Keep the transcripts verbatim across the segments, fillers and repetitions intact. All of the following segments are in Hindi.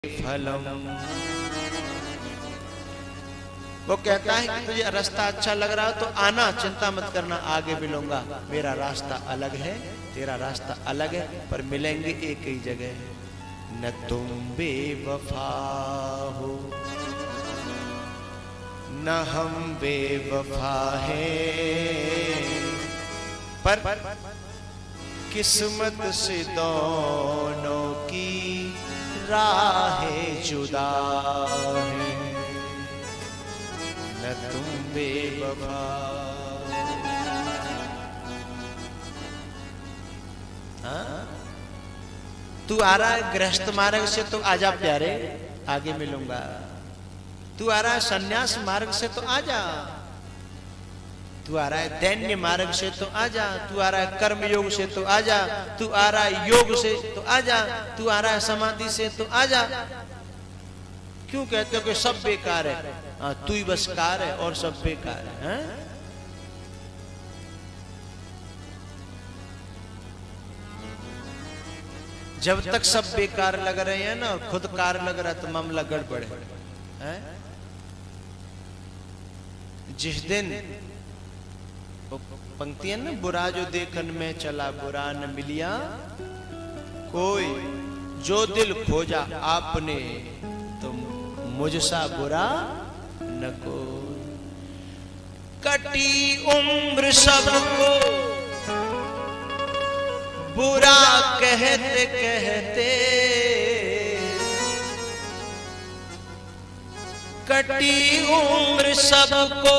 फलम। वो कहता है कि तुझे रास्ता अच्छा लग रहा हो तो आना, चिंता मत करना, आगे मिलूंगा। मेरा रास्ता अलग है, तेरा रास्ता अलग है, पर मिलेंगे एक ही जगह। न तुम बेवफा हो न हम बेवफा हैं, पर किस्मत से दोनों की राहें जुदा हैं। न तुम बेवफा। हाँ? तू आ रहा है गृहस्थ मार्ग से तो आजा प्यारे, आगे मिलूंगा। तू आ रहा है सन्यास मार्ग से तो आजा। तू आ रहा है दैन्य मार्ग से तो आजा। तू आ रहा है कर्म योग से तो आजा। तू आ रहा है योग से तो आजा। तू आ रहा है समाधि से तो आजा। क्यों कहते हो कि सब बेकार है? हाँ, तू ही बस कार है और सब बेकार है, है? जब तक सब बेकार लग रहे हैं ना और खुद कार लग रहा है तो मामला गड़बड़ है। जिस दिन पंक्ति है ना, बुरा जो देखन में चला बुरा न मिलिया कोई, जो दिल खोजा आपने तो मुझसा बुरा न कोई। कटी उम्र सबको बुरा कहते कहते, कटी उम्र सबको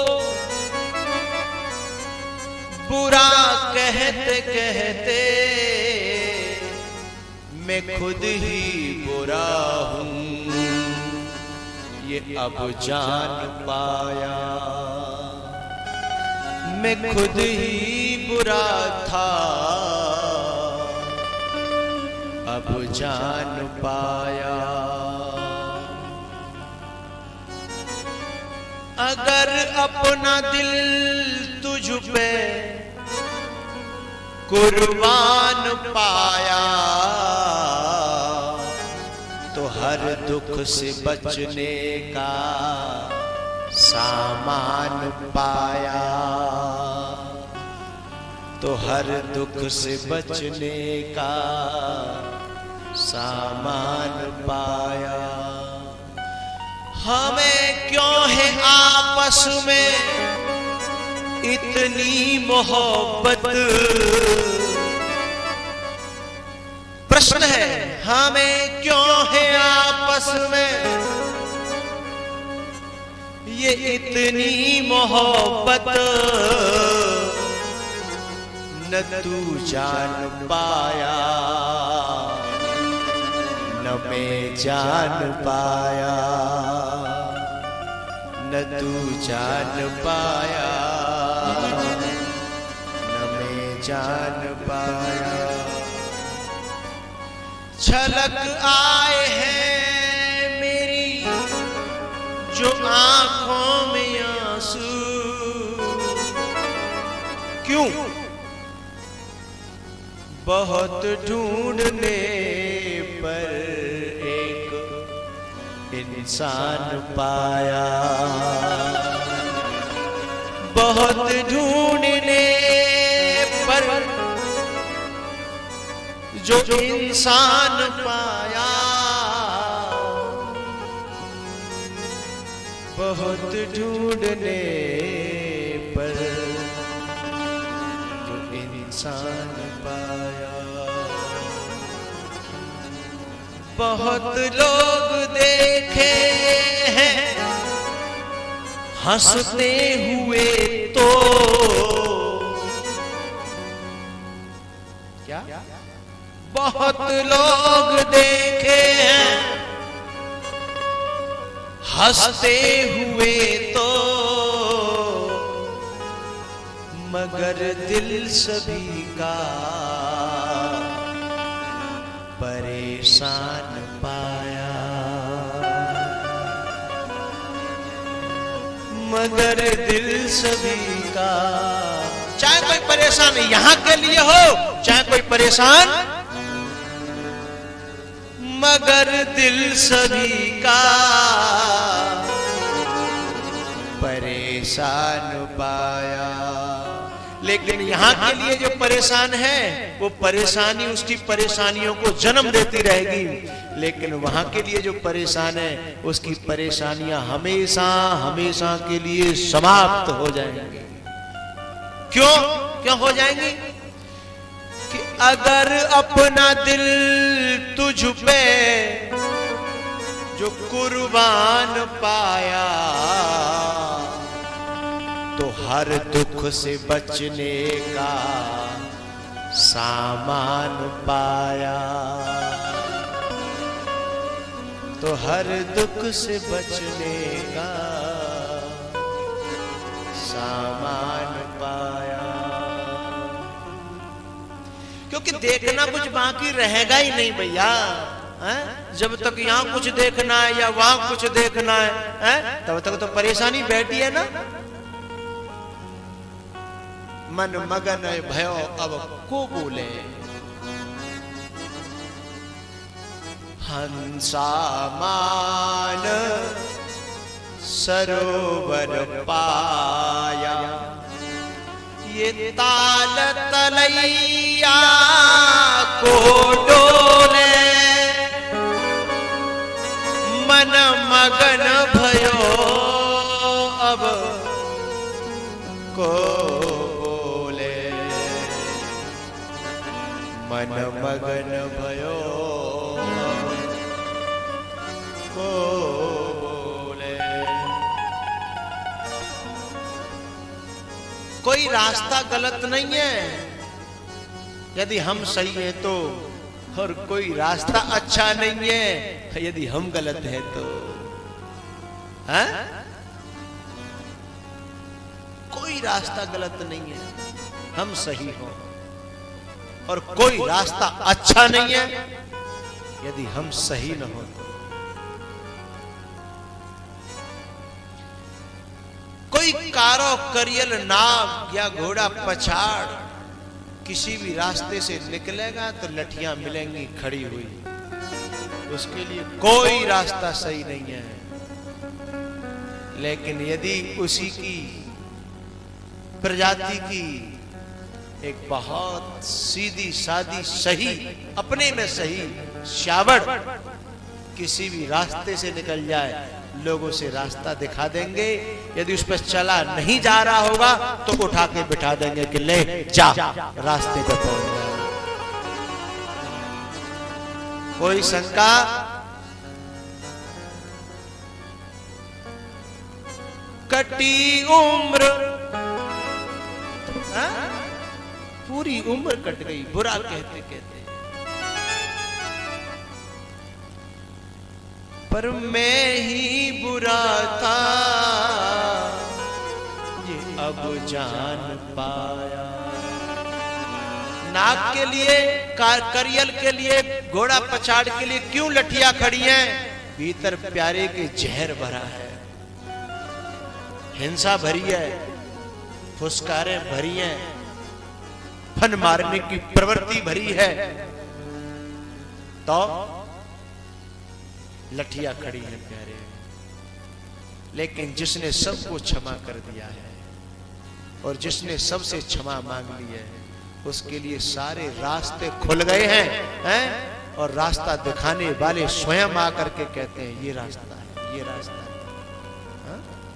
बुरा कहते कहते, मैं खुद ही बुरा हूं ये अब जान पाया। मैं खुद ही बुरा था अब जान पाया। अगर अपना दिल तुझ पे कुर्बान पाया तो हर दुख से बचने का सामान पाया। तो हर दुख से बचने का सामान पाया। हमें क्यों है आपस में इतनी मोहब्बत? प्रश्न है, हमें क्यों है आपस में ये इतनी मोहब्बत? न तू जान पाया न मैं जान पाया। न तू जान पाया न मैं जान पाया। छलक आए हैं मेरी जो आंखों में आंसू, क्यों? बहुत ढूंढने पर एक इंसान पाया। बहुत ढूंढने पर जो इंसान पाया। बहुत ढूंढने पर जो इंसान पाया। बहुत लोग देखे हैं हंसते हुए तो, क्या? बहुत लोग देखे हैं हंसते हुए तो, मगर दिल सभी का परेशान पाया। मगर दिल सभी का, चाहे कोई परेशान यहाँ के लिए हो चाहे कोई परेशान मगर दिल सभी का परेशान पाया। लेकिन यहाँ के लिए जो परेशान है वो परेशानी उसकी परेशानियों को जन्म देती रहेगी, लेकिन वहां के लिए जो परेशान है उसकी परेशानियां हमेशा हमेशा के लिए समाप्त हो जाएंगी। क्यों क्यों हो जाएंगी? कि अगर अपना दिल तुझ पे जो कुर्बान पाया तो हर दुख से बचने का सामान पाया। तो हर दुख से बचने का सामान पाया। क्योंकि देखना कुछ बाकी रहेगा ही नहीं भैया, जब तक यहाँ कुछ देखना है या वहां कुछ देखना है, है? तब तक तो परेशानी बैठी है ना। मन मगन भयो अब को बोले, हंसा मान सरोवर पाया। ये ताल तलैया को डोले, मन मगन भयो अब को बोले। मन मगन भयो को बोले। कोई रास्ता गलत नहीं है यदि हम सही हैं तो, और कोई रास्ता अच्छा नहीं है यदि हम गलत हैं तो। है? कोई रास्ता गलत नहीं है, हम सही हो, और कोई रास्ता अच्छा नहीं है यदि हम सही न हो तो। कोई कारो करियल नाव या घोड़ा पछाड़ किसी भी रास्ते से निकलेगा तो लठियां मिलेंगी खड़ी हुई, उसके लिए कोई रास्ता सही नहीं है। लेकिन यदि उसी की प्रजाति की एक बहुत सीधी सादी सही, अपने में सही श्यावड़ किसी भी रास्ते से निकल जाए, लोगों से रास्ता दिखा देंगे। यदि उस पर चला नहीं जा रहा होगा तो उठा के बिठा देंगे कि ले जा, रास्ते पे पहुंच जा। कोई शंका? कटी उम्र, हा? पूरी उम्र कट गई, बुरा कहते कहते, पर मैं ही बुरा था ये अब जान पाया। नाक के लिए, करियल के लिए, घोड़ा पछाड़ के लिए क्यों लठियां खड़ी हैं? भीतर प्यारे के जहर भरा है, हिंसा भरी है, फुसकारें भरी हैं, फन मारने की प्रवृत्ति भरी है, तो लठियां खड़ी है प्यारे। लेकिन जिसने सबको क्षमा कर दिया है और जिसने सबसे क्षमा मांग ली है, उसके लिए सारे रास्ते खुल गए हैं, हैं? और रास्ता दिखाने वाले स्वयं आकर के कहते हैं ये रास्ता है, ये रास्ता है। हा?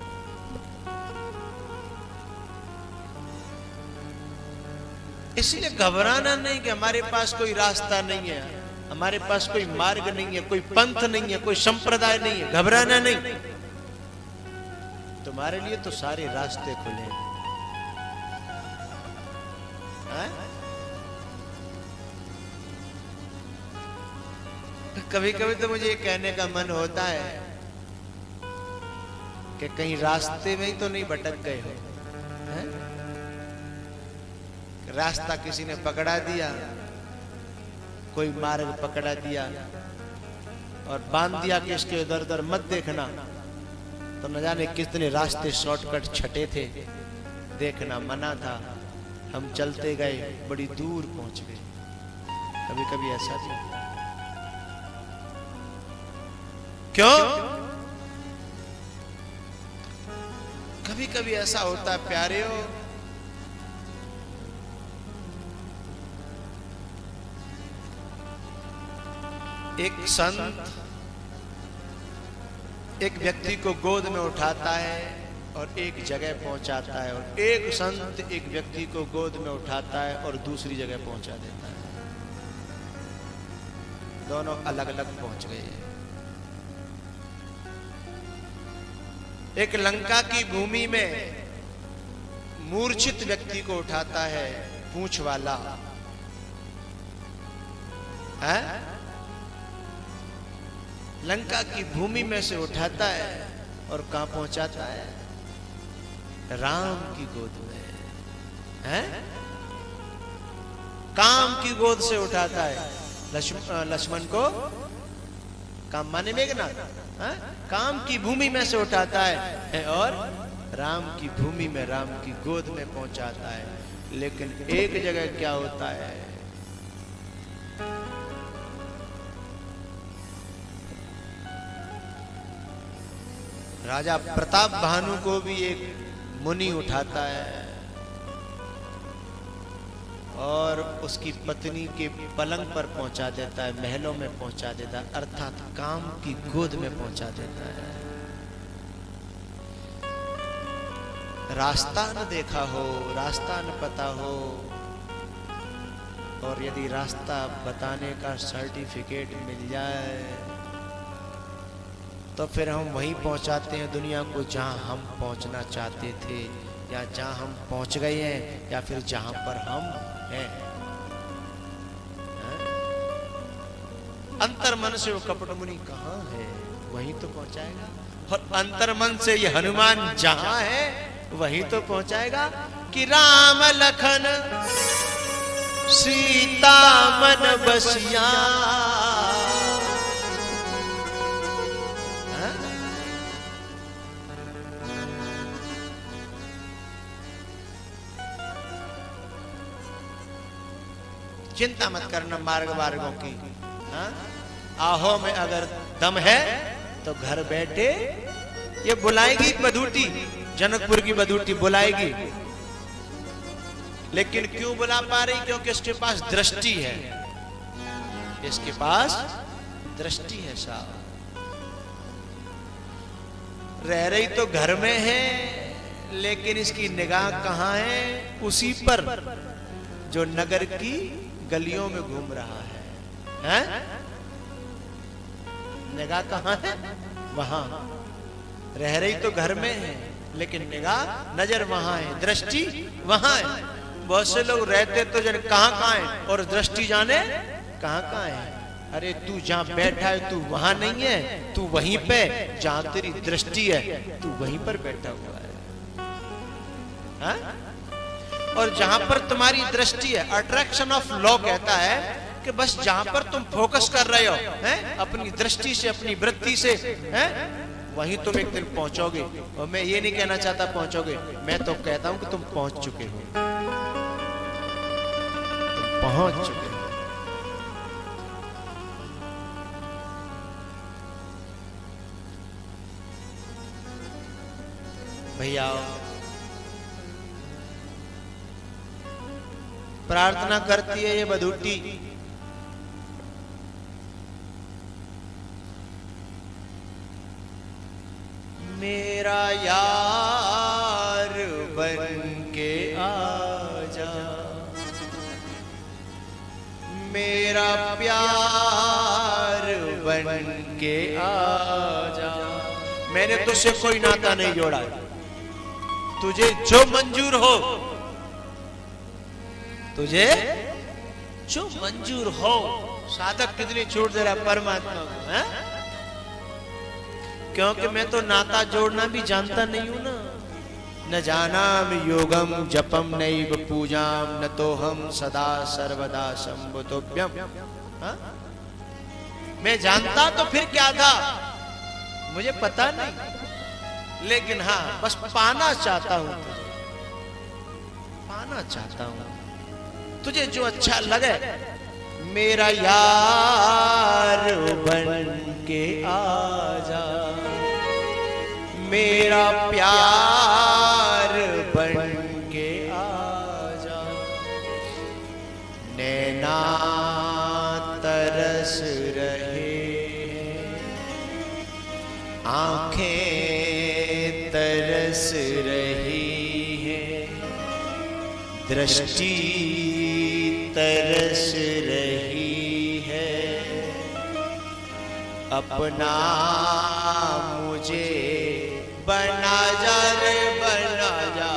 इसलिए घबराना नहीं कि हमारे पास कोई रास्ता नहीं है, हमारे पास कोई मार्ग नहीं है, कोई पंथ नहीं है, कोई संप्रदाय नहीं है। घबराना नहीं, तुम्हारे लिए तो सारे रास्ते खुले हैं। कभी कभी तो मुझे ये कहने का मन होता है कि कहीं रास्ते में ही तो नहीं भटक गए हो, है? रास्ता किसी ने पकड़ा दिया, कोई मार्ग पकड़ा दिया और बांध दिया कि इसके इधर उधर मत देखना, तो न जाने कितने रास्ते शॉर्टकट छटे थे, देखना मना था, हम चलते गए, बड़ी दूर पहुंच गए। कभी कभी ऐसा भी क्यों? कभी कभी ऐसा होता है प्यारेओ, एक संत एक व्यक्ति को गोद में उठाता है और एक जगह पहुंचाता है, और एक संत एक व्यक्ति को गोद में उठाता है और दूसरी जगह पहुंचा देता है। दोनों अलग अलग पहुंच गए हैं। एक लंका की भूमि में मूर्छित व्यक्ति को उठाता है पूंछ वाला, है? लंका की भूमि में से उठाता है और कहां पहुंचाता है? राम की गोद में, है? काम की गोद से उठाता है लक्ष्मण को, काम माने मेघनाथ, काम की भूमि में से उठाता है और राम की भूमि में, राम की गोद में पहुंचाता है। लेकिन एक जगह क्या होता है, राजा प्रताप भानु को भी एक मुनि उठाता है और उसकी पत्नी के पलंग पर पहुंचा देता है, महलों में पहुंचा देता है, अर्थात काम की गोद में पहुंचा देता है। रास्ता न देखा हो, रास्ता न पता हो, और यदि रास्ता बताने का सर्टिफिकेट मिल जाए तो फिर हम वहीं पहुंचाते हैं दुनिया को जहां हम पहुंचना चाहते थे, या जहां हम पहुंच गए हैं, या फिर जहां पर हम हैं। अंतर मन से वो कपट मुनि कहां है, वहीं तो पहुंचाएगा। और अंतर मन से ये हनुमान जहां है वहीं तो पहुंचाएगा। कि राम लखन सीता मन बसिया, चिंता मत करना मार्ग मार्गों की, हा? आहो में अगर दम है तो घर बैठे ये बुलाएगी बधूटी, जनकपुर की बधूटी बुलाएगी। लेकिन क्यों बुला पा रही? क्योंकि इसके पास दृष्टि है, इसके पास दृष्टि है साहब। रह रही तो घर में है, लेकिन इसकी निगाह कहां है? उसी पर जो नगर की गलियों में घूम रहा है, हैं? निगाह कहां है? वहां। रह रही तो घर में है, लेकिन निगाह, नजर वहां है, दृष्टि वहां है। बहुत से लोग रहते तो जाने कहां कहां है, और दृष्टि जाने कहां कहां है। अरे तू जहां बैठा है तू वहां नहीं है, तू वहीं पे जहां तेरी दृष्टि है तू वहीं पर बैठा हुआ है, हा? और जहां पर तुम्हारी दृष्टि है, अट्रैक्शन ऑफ लॉ कहता है कि बस जहां पर तुम फोकस कर रहे हो, हैं? अपनी दृष्टि से, अपनी वृत्ति से, हैं? वहीं तुम एक दिन पहुंचोगे। और मैं ये नहीं कहना चाहता पहुंचोगे, मैं तो कहता हूं कि तुम पहुंच चुके हो, तुम पहुंच चुके हो। भैया प्रार्थना करती है ये बधूटी, मेरा यार बन के आजा, मेरा प्यार बन के आजा। मैंने तुझसे कोई नाता नहीं जोड़ा, तुझे जो मंजूर हो, तुझे जो मंजूर हो। साधक कितनी छूट दे रहा परमात्मा को, है? क्योंकि मैं तो नाता जोड़ना भी जानता नहीं हूं ना। न जानाम योगम जपम नैव पूजाम, न तो हम सदा सर्वदा संबुतोभ्यम। मैं जानता तो फिर क्या था, मुझे पता नहीं, लेकिन हाँ बस पाना चाहता हूं, पाना चाहता हूं तुझे जो अच्छा लगे। मेरा यार बन के आजा, मेरा प्यार बन के आजा, नैना तरस रहे, आंखें तरस रही है, दृष्टि तरस रही है, अपना मुझे बना जा रे बना जा,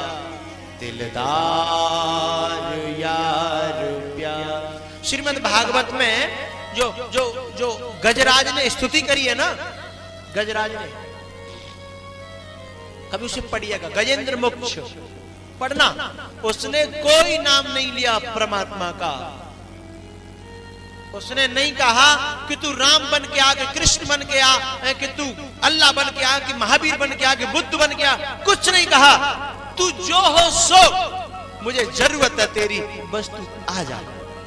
दिलदार यार प्यार। श्रीमद् भागवत में जो जो जो गजराज ने स्तुति करी है ना, गजराज ने, कभी उसे पढ़िएगा, गजेंद्र मोक्ष पढ़ना, उसने कोई नाम नहीं लिया परमात्मा का। उसने नहीं कहा कि तू राम बन के आ, कि कृष्ण बन के आ, कि तू अल्लाह बन के आ, कि महावीर बन के आ, कि बुद्ध बन के आ, कुछ नहीं कहा। तू जो हो सो, मुझे जरूरत है तेरी, बस तू आ जा।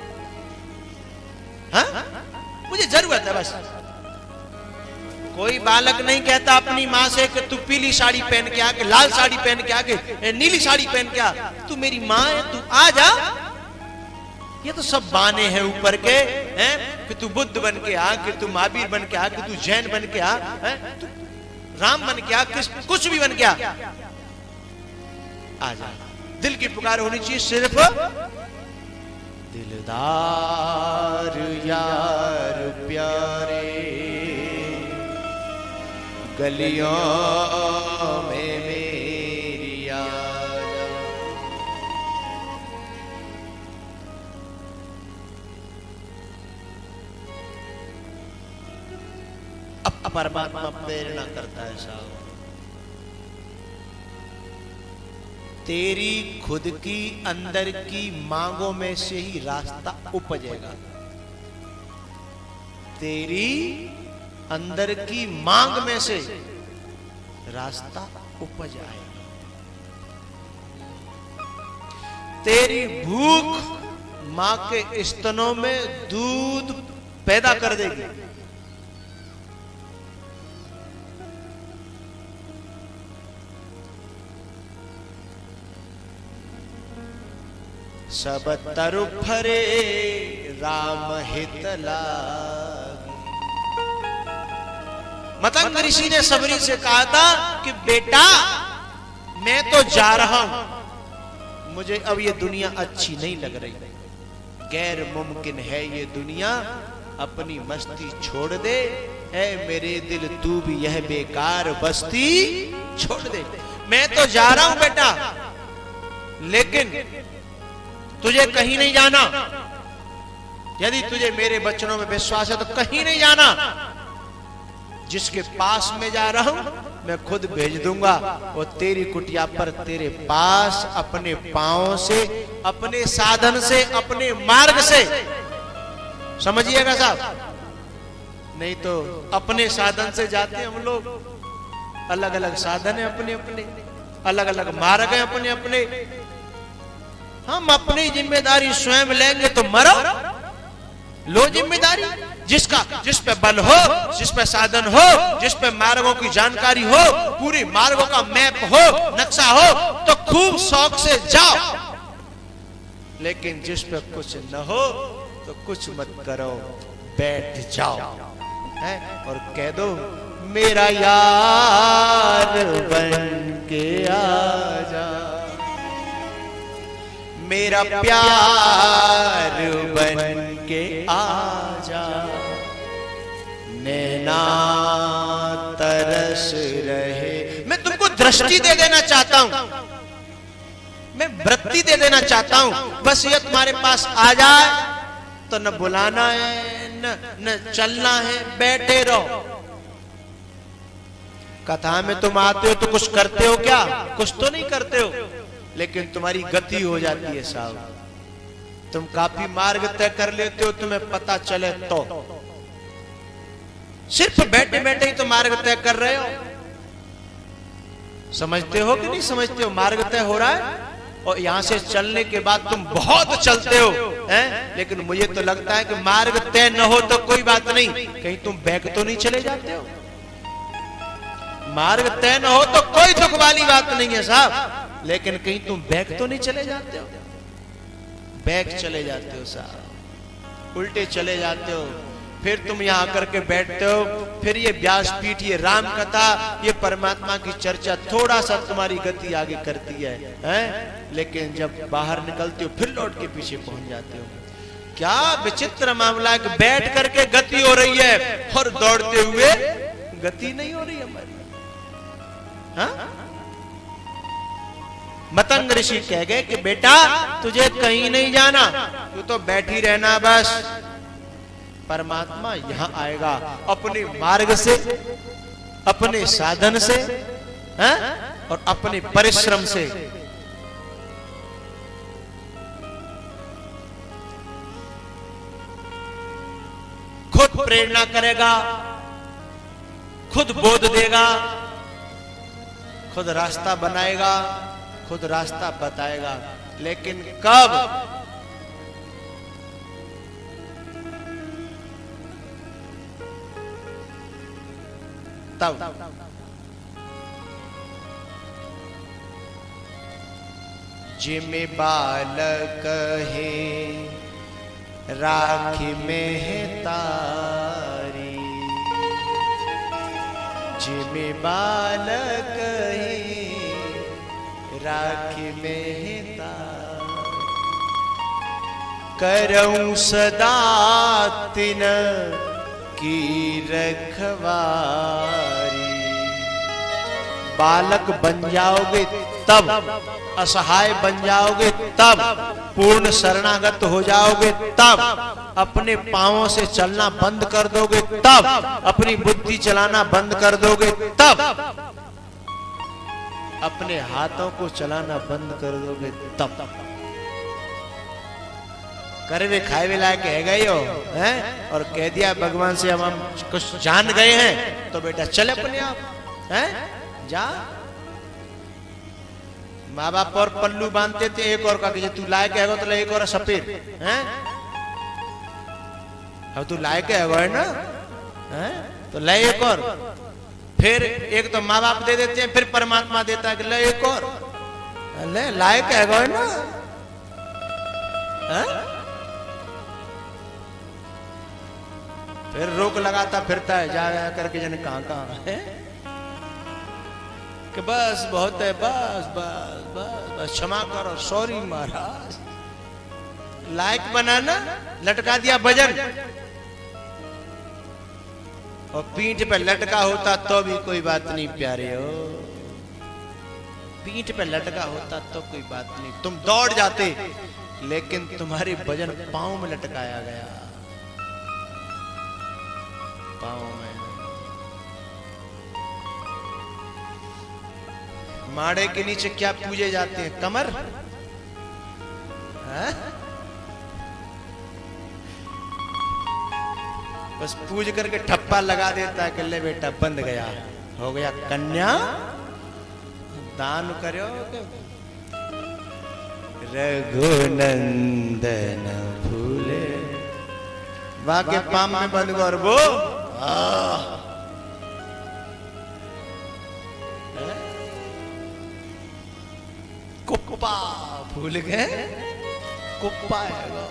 हाँ? मुझे जरूरत है बस। कोई बालक नहीं कहता अपनी माँ से कि तू पीली साड़ी पहन के आ, कि लाल साड़ी पहन के आ, कि नीली साड़ी पहन के आ, तू मेरी माँ है, तू आ जा। ये तो सब बाने हैं ऊपर के, हैं कि तू बुद्ध बन के आ, कि तू महावीर बन के आ, कि तू जैन बन के आ, हैं तू राम बन के आ, कुछ भी बन के आ, आ जा। दिल की पुकार होनी चाहिए सिर्फ, दिलदार यार प्यारे, गलियों में मेरी याद। अब परमात्मा प्रेरणा करता है साहब, तेरी खुद की अंदर की मांगों में से ही रास्ता उपजेगा। तेरी अंदर की मांग में से रास्ता उपज आएगा। तेरी भूख मां के स्तनों में दूध पैदा कर देगी। सब तरु फरे राम हित लागी। मतंग ऋषि ने सबरी से कहा था कि बेटा मैं तो जा रहा हूं, मुझे अब ये दुनिया अच्छी नहीं लग रही, गैर मुमकिन है ये दुनिया, अपनी मस्ती छोड़ दे, है मेरे दिल तू भी यह बेकार बस्ती छोड़ दे। मैं तो जा रहा हूं बेटा, लेकिन तुझे कहीं नहीं जाना। यदि तुझे मेरे वचनों में विश्वास है तो कहीं नहीं जाना। जिसके पास में जा रहा हूं मैं खुद भेज दूंगा, वो तेरी कुटिया पर तेरे पास अपने पांव से, अपने साधन से, अपने मार्ग से, समझिएगा साहब, नहीं तो अपने साधन से जाते हैं हम लोग, अलग अलग साधन है अपने अपने, अलग अलग मार्ग है अपने अपने। हम अपनी जिम्मेदारी स्वयं लेंगे तो मरो, लो जिम्मेदारी। जिसका जिस पे बल हो, जिस पे साधन हो, जिस पे मार्गों की जानकारी हो, पूरी मार्गों का मैप हो, नक्शा हो, तो खूब शौक से जाओ। लेकिन जिस पे कुछ न हो तो कुछ मत करो, बैठ जाओ है और कह दो मेरा यार बन के आजा, मेरा प्यार बन के आजा, नैना तरस रहे। मैं तुमको दृष्टि दे देना चाहता हूं, मैं वृत्ति दे देना चाहता हूं, बस ये तुम्हारे पास आ जाए तो न बुलाना है न न चलना है, बैठे रहो। कथा में तुम आते हो तो कुछ करते हो क्या? कुछ तो नहीं करते हो, लेकिन तुम्हारी गति हो जाती है साहब। तुम काफी मार्ग तय कर लेते हो, तुम्हें पता चले तो। सिर्फ बैठे बैठे ही तो मार्ग तय कर रहे हो। समझते हो कि नहीं समझते हो? मार्ग तय हो रहा है, और यहां से चलने के बाद तुम बहुत चलते हो, हैं? लेकिन मुझे तो लगता है कि मार्ग तय न हो तो कोई बात नहीं, कहीं तुम बैक तो नहीं चले जाते हो। मार्ग तय न हो तो कोई दुख वाली बात नहीं है साहब, लेकिन कहीं तुम बैक तो नहीं चले जाते हो। बैक चले जाते हो साहब, उल्टे चले जाते हो, फिर तुम यहां आकर के बैठते हो, फिर ये व्यासपीठ, ये राम कथा, ये परमात्मा की चर्चा थोड़ा सा तुम्हारी गति आगे करती है, हैं? लेकिन जब बाहर निकलते हो फिर लौट के पीछे पहुंच जाते हो। क्या विचित्र मामला है कि बैठ करके गति हो रही है और दौड़ते हुए गति नहीं हो रही हमारी। हाँ? मतंग ऋषि कह गए कि बेटा तुझे कहीं नहीं जाना, तू तो बैठी रहना बस। परमात्मा यहां आएगा अपने मार्ग से, अपने साधन से, हैं? और अपने परिश्रम से। खुद प्रेरणा करेगा, खुद बोध देगा, खुद रास्ता बनाएगा, खुद रास्ता बताएगा। लेकिन कब? तब जिमे बालक है राखी में तारी, जिमे बालक है राखी में तारी, करऊं सदा तिन की रखवारी। बालक बन जाओगे तब, असहाय बन जाओगे तब, पूर्ण शरणागत हो जाओगे तब, अपने पांवों से चलना बंद कर दोगे तब, अपनी बुद्धि चलाना बंद कर दोगे तब, अपने हाथों को चलाना बंद कर दोगे तब। करवे खाए लायक है गए हो, हैं? और कह दिया भगवान से हम हम कुछ जान गए हैं, तो बेटा चले अपने आप, हैं? जा। माँ बाप और पल्लू बांधते थे, एक और का तू लायक है तो एक और सफेद, हैं? अब तू लायक है ना, हैं? तो ले एक और। फिर एक तो माँ बाप दे देते हैं, फिर परमात्मा देता है कि ले एक और, ले लायक है ना, हैं? फिर रोक लगाता फिरता है, जा करके जन कहां कहां है कि बस बहुत है, बस बस बस बस क्षमा करो, सॉरी महाराज। लायक बनाना, लटका दिया भजन, और पीठ पे लटका होता तो भी कोई बात नहीं प्यारे हो, पीठ पे लटका होता तो कोई बात नहीं, तुम दौड़ जाते, लेकिन तुम्हारे भजन पांव में लटकाया गया, पांव में। माड़े के नीचे क्या पूजे जाते हैं? कमर, है? बस पूज करके ठप्पा लगा देता है कि ले बेटा बंद गया, हो गया कन्या दान करो। रघुनंदन फूले बाके पाम में बंद कर वो, कुप्पा भूल गए, कुप्पा है वो।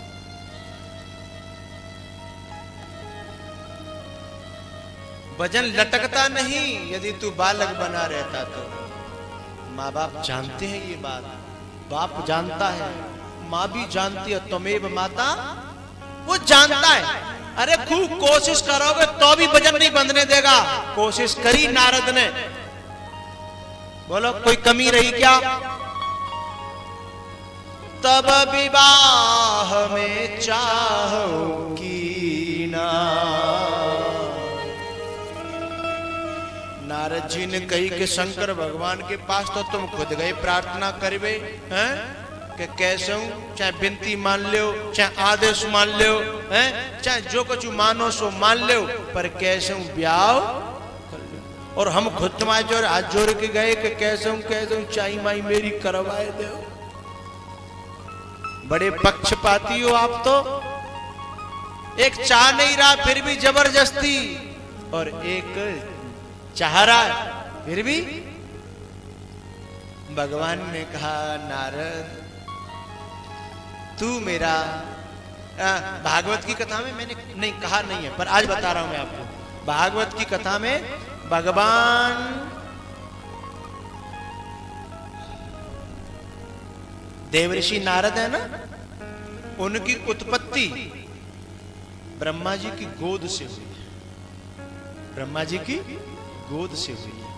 भजन लटकता नहीं यदि तू बालक बना रहता तो। माँ बाप जानते हैं ये बात, बाप जानता है, माँ भी जानती है, तुमेव माता, वो जानता है। अरे खूब कोशिश करोगे तो भी भजन नहीं बंधने देगा। कोशिश करी नारद ने, बोलो कोई कमी रही क्या? तब विवाह में चाहो की ना, नारद जी ने कही कि शंकर भगवान के पास तो तुम खुद गए प्रार्थना करवे हैं कि कैसे हूं, चाहे बिनती मान लो, चाहे आदेश मान लो, हैं, चाहे जो कुछ मानो सो मान लो, पर कैसे हूं ब्याह। और हम खुद तुम्हारे जोर हाथ जोड़ के गए कि कैसे हूं कैसे हूं चाई माई मेरी करवाए दो। बड़े पक्षपाती हो आप तो। एक चाह नहीं रहा फिर भी जबरदस्ती, और एक चाह रहा फिर भी। भगवान ने कहा नारद तू मेरा, भागवत की कथा में मैंने नहीं कहा नहीं है पर आज बता रहा हूं मैं आपको। भागवत की कथा में भगवान देवर्षि नारद है ना, उनकी उत्पत्ति ब्रह्मा जी की गोद से हुई है। ब्रह्मा जी की गोद से हुई है,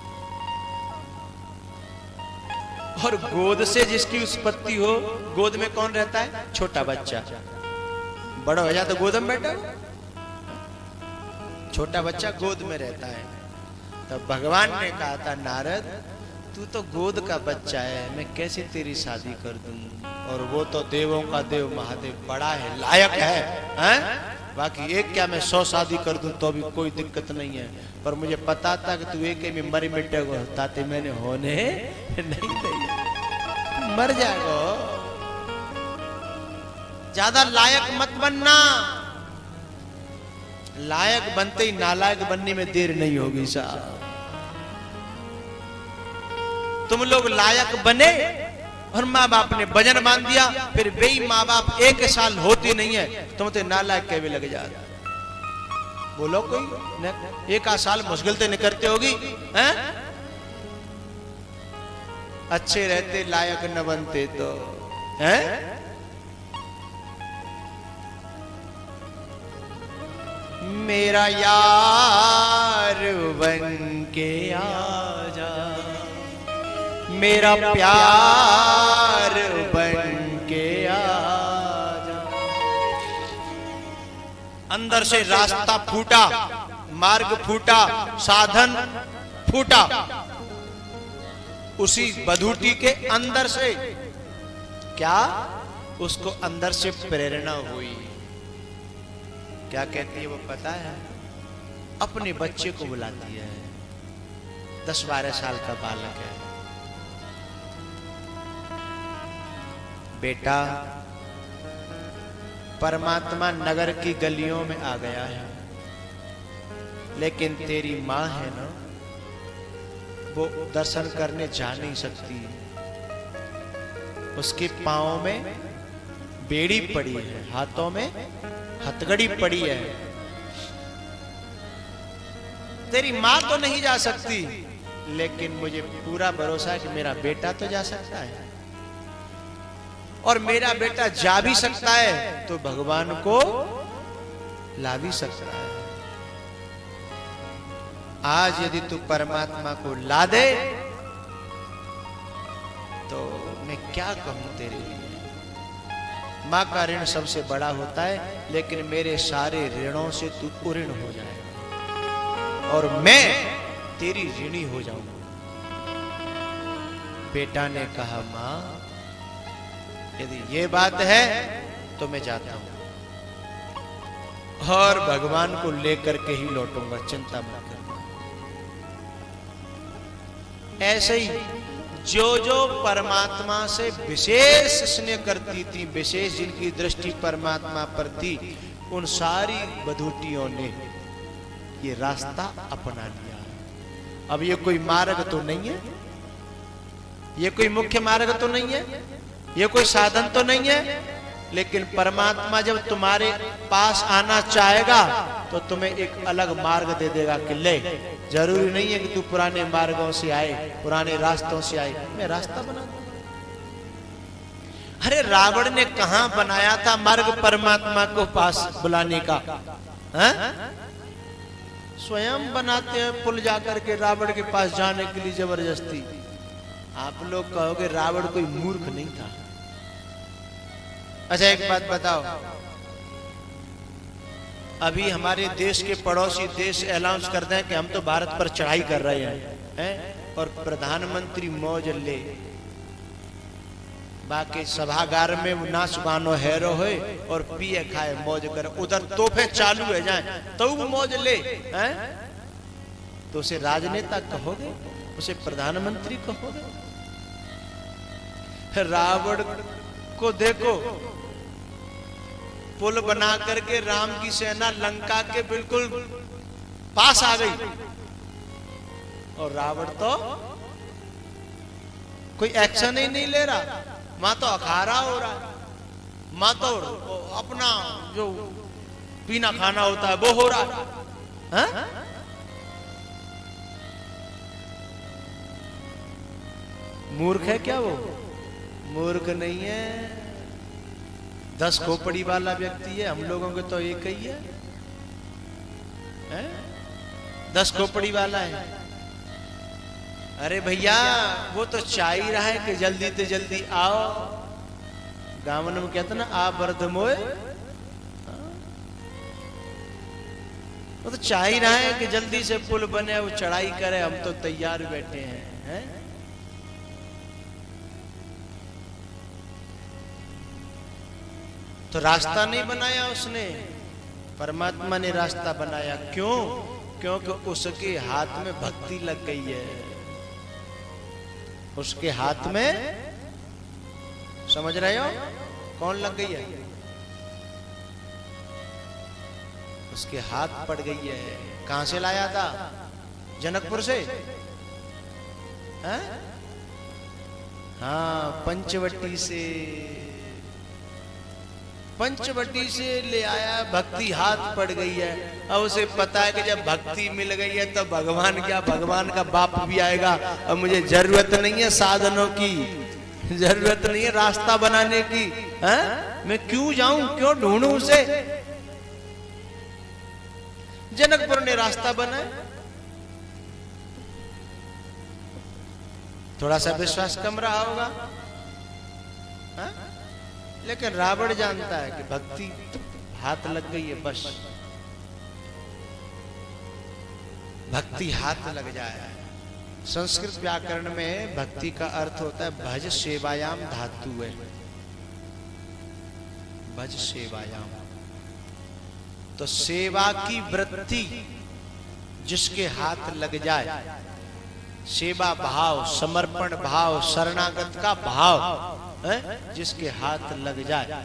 और गोद से जिसकी उत्पत्ति हो, गोद में कौन रहता है? छोटा बच्चा। बड़ा हो जाए तो गोद में बैठा, छोटा बच्चा गोद में रहता है। तब भगवान ने कहा था नारद तू तो गोद का बच्चा है, मैं कैसे तेरी शादी कर दूं? और वो तो देवों का देव महादेव बड़ा है, लायक है, हैं? बाकी एक क्या मैं सौ शादी कर दूं तो भी कोई दिक्कत नहीं है, पर मुझे पता था कि तू एक में मरी मिटे को ताते मैंने होने नहीं दिया, मर जाएगा। ज्यादा लायक मत बनना, लायक बनते ही नालायक बनने में देर नहीं होगी साहब। तुम लोग लायक बने और माँ बाप ने वजन बांध दिया, फिर बेई माँ बाप एक साल होती नहीं है तुम तो नालायक कहवे लग जाते। बोलो कोई एक साल मुश्किल से निकलते होगी, हैं? अच्छे रहते लायक न बनते तो, हैं? मेरा यार बन के आजा, मेरा प्यार बन के आजा। अंदर से रास्ता फूटा, मार्ग फूटा, साधन फूटा, उसी बधूटी के अंदर से क्या उसको अंदर से प्रेरणा हुई। क्या कहती है वो पता है? अपने बच्चे को बुलाती है, दस बारह साल का बालक है। बेटा परमात्मा नगर की गलियों में आ गया है, लेकिन तेरी मां है ना, वो दर्शन करने जा नहीं सकती। उसके पांव में बेड़ी पड़ी है, हाथों में हथकड़ी पड़ी है। तेरी मां तो नहीं जा सकती, लेकिन मुझे पूरा भरोसा है कि मेरा बेटा तो जा सकता है, और मेरा बेटा जा भी सकता है तो भगवान को ला भी सकता है। आज यदि तू परमात्मा को ला दे तो मैं क्या कहूं तेरे लिए। मां का ऋण सबसे बड़ा होता है, लेकिन मेरे सारे ऋणों से तू उऋण हो जाएगा और मैं तेरी ऋणी हो जाऊंगा। बेटा ने कहा मां यदि ये बात है तो मैं जाता हूं और भगवान को लेकर के ही लौटूंगा, चिंता मत करना। ऐसे ही जो जो परमात्मा से विशेष स्नेह करती थी, विशेष जिनकी दृष्टि परमात्मा पर थी, उन सारी बधूटियों ने ये रास्ता अपना लिया। अब ये कोई मार्ग तो नहीं है, ये कोई मुख्य मार्ग तो नहीं है, ये कोई साधन तो नहीं है, लेकिन परमात्मा जब तुम्हारे पास आना चाहेगा तो तुम्हें एक अलग मार्ग दे देगा कि ले, जरूरी नहीं है कि तू पुराने मार्गों से आए, पुराने रास्तों से आए, मैं रास्ता बना दूंगा। अरे रावण ने कहां बनाया था मार्ग परमात्मा को पास बुलाने का? है? स्वयं बनाते हैं पुल जाकर के रावण के पास जाने के लिए जबरदस्ती। आप लोग कहोगे रावण कोई मूर्ख नहीं था। अच्छा एक बात बताओ, अभी हमारे देश के पड़ोसी देश अनाउंस करते हैं कि हम तो भारत पर चढ़ाई कर रहे हैं, हैं? और प्रधानमंत्री मौज ले, बाकी सभागार में नाच गानो हैरो हो और पिए खाए मौज कर, उधर तोहफे चालू है जाए तो वो मौज ले, हैं? तो उसे राजनेता कहोगे, उसे प्रधानमंत्री कहोगे? रावण को देखो, पुल बना करके राम की सेना लंका के बिल्कुल पास आ गई और रावण तो कोई एक्शन ही नहीं ले रहा। मां तो अखाड़ा हो रहा है, मां तो अपना जो पीना खाना होता है वो हो रहा है। हा? मूर्ख है क्या वो? मूर्ख नहीं है, दस खोपड़ी वाला व्यक्ति है। हम लोगों के तो एक ही है, है? दस खोपड़ी वाला है। अरे भैया वो तो चाह ही रहा है कि जल्दी से जल्दी आओ। गावन में कहते ना, आ बर्द मोए, वो तो चाह ही रहा है कि जल्दी से पुल बने, वो चढ़ाई करे, हम तो तैयार बैठे हैं, हैं? तो रास्ता नहीं बनाया उसने, परमात्मा ने रास्ता बनाया। क्यों? क्योंकि उसके हाथ में भक्ति लग गई है। उसके हाथ में, समझ रहे हो कौन लग गई है? उसके हाथ पड़ गई है। कहां से लाया था? जनकपुर से? हाँ, हाँ पंचवटी से। पंचवटी से ले आया, भक्ति हाथ पड़ गई है। अब उसे पता है कि जब भक्ति मिल गई है तो भगवान क्या, भगवान का बाप भी आएगा। अब मुझे जरूरत नहीं है साधनों की, जरूरत नहीं है रास्ता बनाने की। है? मैं क्यों जाऊं, क्यों ढूंढूं उसे? जनकपुर ने रास्ता बनाया। थोड़ा सा विश्वास कम रहा होगा, है? लेकिन रावण जानता है कि भक्ति हाथ लग गई है, बस भक्ति हाथ लग जाए। संस्कृत व्याकरण में भक्ति का अर्थ होता है भज सेवायाम धातु है। भज सेवायाम, तो सेवा की वृत्ति जिसके हाथ लग जाए, सेवा भाव, समर्पण भाव, शरणागत का भाव है, जिसके हाथ लग जाए,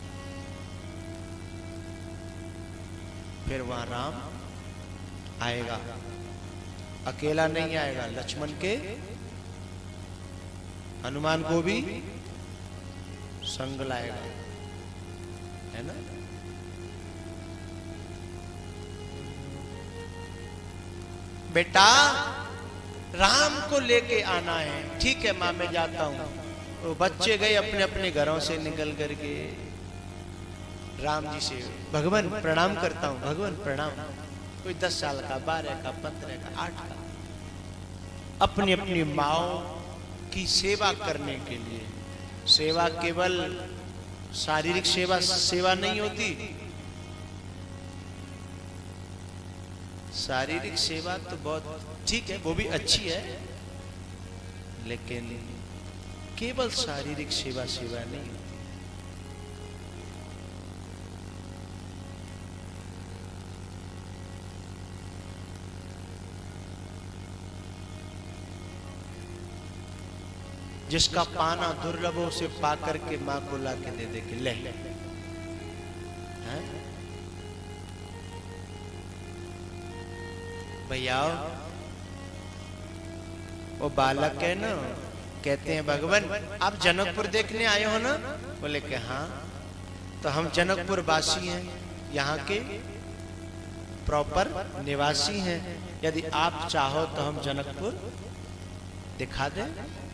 फिर वहां राम आएगा। अकेला नहीं आएगा, लक्ष्मण के, हनुमान को भी संग लाएगा, है ना? बेटा राम को लेके आना है। ठीक है मां, मैं जाता हूं। वो बच्चे गए अपने अपने घरों से निकल करके राम जी से, भगवान प्रणाम करता हूं, भगवान प्रणाम। कोई दस साल का, बारह का, पंद्रह का, आठ का, अपनी अपनी माओ की सेवा करने के लिए। सेवा केवल शारीरिक सेवा सेवा नहीं होती, शारीरिक सेवा तो बहुत ठीक है, वो भी अच्छी है, लेकिन केवल शारीरिक सेवा सेवा नहीं होती। जिसका पाना दुर्लभ हो उसे पा करके मां को ला के दे दे के ले, भैया वो बालक है ना, कहते हैं भगवान आप जनकपुर देखने आए हो ना? बोले कि हाँ। तो हम जनकपुर वासी हैं, यहाँ के प्रॉपर निवासी हैं। यदि आप चाहो तो हम जनकपुर दिखा दें।